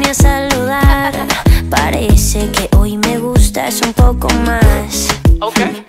vine a saludar. Parece que hoy me gustas un poco más. Okay.